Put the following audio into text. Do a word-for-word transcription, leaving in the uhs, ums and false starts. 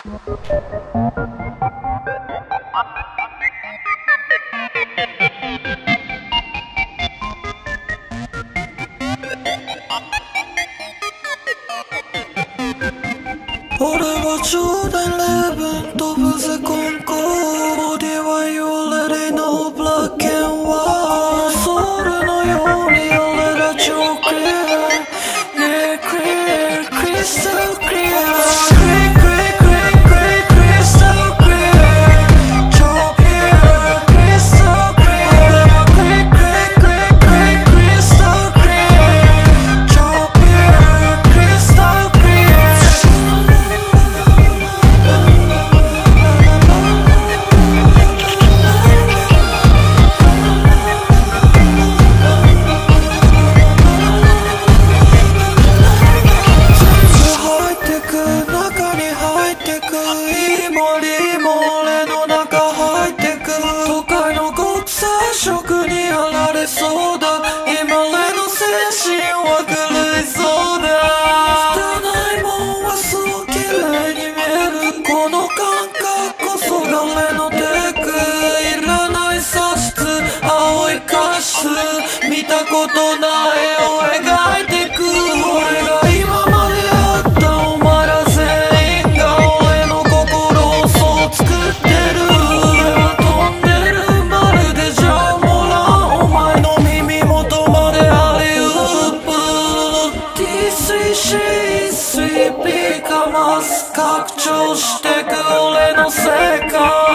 俺はジョーダンイレブン飛ぶぜ今後ボディは You already know black and white ソウルのように俺ら超クリア Yeah clear crystal clear Clear clear clear clear crystal clear 超 clear crystal clear Clear clear clear clear crystal clear 超 clear crystal clear中に入ってくいい森も俺の中入ってく都会の国際色にやられそうだ今俺の精神は狂いそうだ汚いもんはそう綺麗に見えるこの感覚こそが俺のテクいらない素質青いカス見たことない絵を描いてく俺が今まであったお前ら全員が俺の心をそう作ってる俺は飛んでるまるでジャモランお前の耳元までアリウープ ティースリーシースリーピー かます拡張してく俺の世界